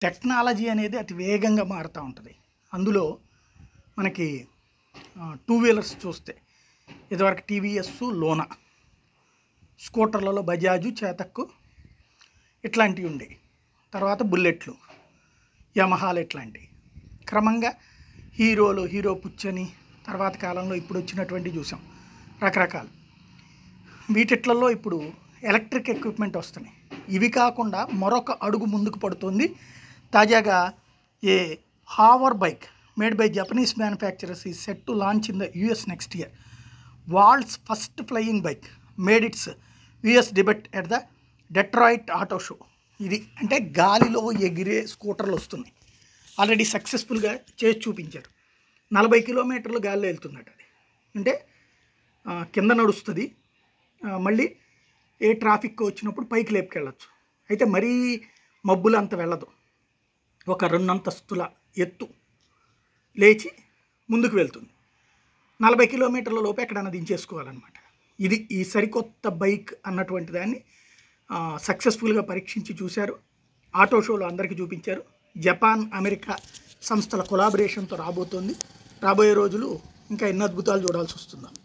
Technology అనేది అతి వేగంగా మారుతూ ఉంటుంది. అందులో మనకి టూ వీలర్స్ చూస్తే ఇదివరకు టీవీఎస్, లోనా, స్కూటర్లలో బజాజు, చేతక్కు ఇట్లాంటివి ఉండేవి. తర్వాత బుల్లెట్లు, యమహాలు ఇట్లాంటివి. క్రమంగా హీరోలు, హీరో పుచ్చని తర్వాత కాలంలో ఇప్పుడు వచ్చినటువంటి చూసాం రకరకాలు. వీటిట్లలో ఇప్పుడు ఎలక్ట్రిక్ ఎక్విప్మెంట్ వస్తున్నాయి. ఇవి కాకుండా మరొక అడుగు ముందుకు పడుతుంది. తాజాగా a hover bike made by Japanese manufacturers is set to launch in the US next year. World's first flying bike made its US debut at the Detroit auto show. ఇది అంటే గాలిలో ఎగిరే స్కూటర్లు వస్తున్నాయి. ఆల్రెడీ సక్సెస్ఫుల్గా చేసి చూపించారు. 40 కిలోమీటర్లు గాలిలో వెళ్తున్నట్టు. అది అంటే కింద నడుస్తుంది, మళ్ళీ ఏ ట్రాఫిక్ వచ్చినప్పుడు పైకి లేపుకెళ్ళచ్చు. అయితే మరీ మబ్బులు అంత వెళ్ళదు. ఒక 2 అంతస్తుల ఎత్తు లేచి ముందుకు వెళ్తుంది. 40 కిలోమీటర్ల లోపు ఎక్కడన్నా దించేసుకోవాలన్నమాట. ఇది ఈ సరికొత్త బైక్ అన్నటువంటి దాన్ని సక్సెస్ఫుల్గా పరీక్షించి చూశారు. ఆటో షోలో అందరికీ చూపించారు. జపాన్, అమెరికా సంస్థల కొలాబరేషన్తో రాబోతోంది. రాబోయే రోజులు ఇంకా ఎన్ని అద్భుతాలు చూడాల్సి వస్తుందో.